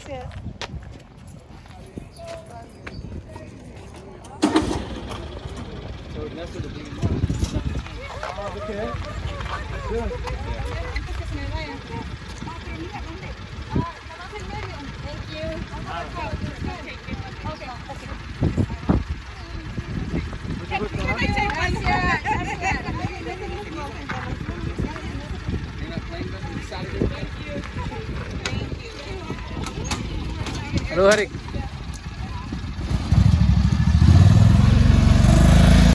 Gracias. Okay. Good. Antes que se me vayan. Thank you. Halo Harik.